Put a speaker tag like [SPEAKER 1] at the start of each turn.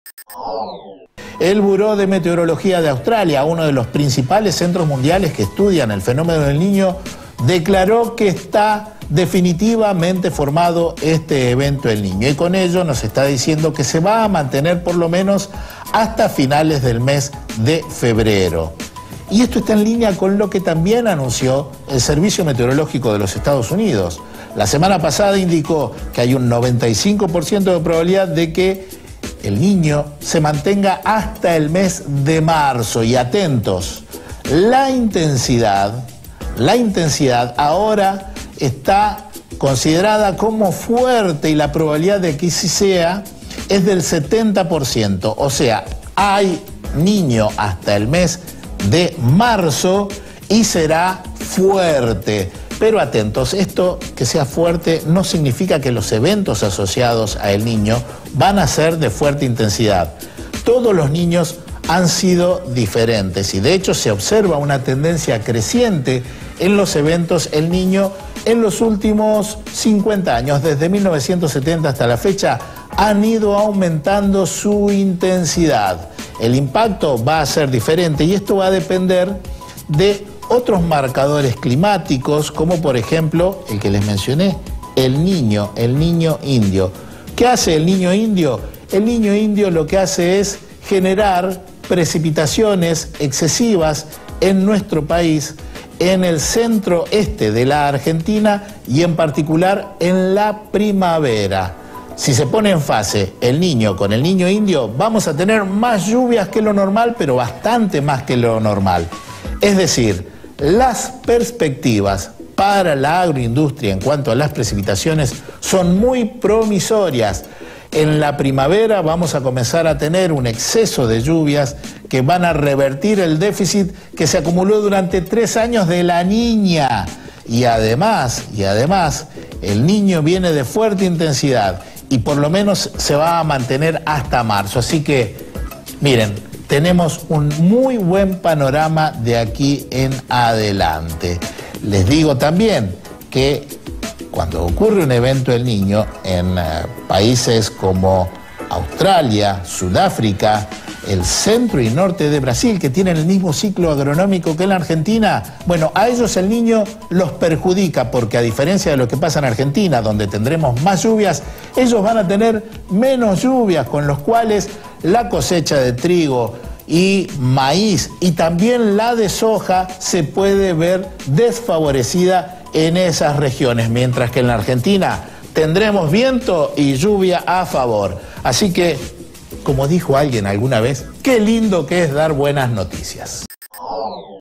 [SPEAKER 1] El Buró de Meteorología de Australia, uno de los principales centros mundiales que estudian el fenómeno del Niño, declaró que está definitivamente formado este evento El Niño, y con ello nos está diciendo que se va a mantener por lo menos hasta finales del mes de febrero. Y esto está en línea con lo que también anunció el Servicio Meteorológico de los Estados Unidos. La semana pasada indicó que hay un 95% de probabilidad de que El Niño se mantenga hasta el mes de marzo. Y atentos, la intensidad ahora está considerada como fuerte y la probabilidad de que sí sea es del 70%. O sea, hay Niño hasta el mes de marzo y será fuerte. Pero atentos, esto que sea fuerte no significa que los eventos asociados a El Niño van a ser de fuerte intensidad. Todos los niños han sido diferentes y de hecho se observa una tendencia creciente en los eventos El Niño en los últimos 50 años. Desde 1970 hasta la fecha han ido aumentando su intensidad. El impacto va a ser diferente y esto va a depender de otros marcadores climáticos, como por ejemplo el que les mencioné, el niño indio. ¿Qué hace el niño indio? El niño indio lo que hace es generar precipitaciones excesivas en nuestro país, en el centro este de la Argentina y en particular en la primavera. Si se pone en fase el niño con el niño indio, vamos a tener más lluvias que lo normal, pero bastante más que lo normal. Es decir, las perspectivas para la agroindustria en cuanto a las precipitaciones son muy promisorias. En la primavera vamos a comenzar a tener un exceso de lluvias que van a revertir el déficit que se acumuló durante 3 años de la Niña. Y además, el Niño viene de fuerte intensidad y por lo menos se va a mantener hasta marzo. Así que, miren, tenemos un muy buen panorama de aquí en adelante. Les digo también que cuando ocurre un evento El Niño en países como Australia, Sudáfrica, el centro y norte de Brasil, que tienen el mismo ciclo agronómico que en la Argentina, bueno, a ellos El Niño los perjudica porque a diferencia de lo que pasa en Argentina, donde tendremos más lluvias, ellos van a tener menos lluvias, con los cuales la cosecha de trigo y maíz y también la de soja se puede ver desfavorecida en esas regiones, mientras que en la Argentina tendremos viento y lluvia a favor. Así que, como dijo alguien alguna vez, qué lindo que es dar buenas noticias.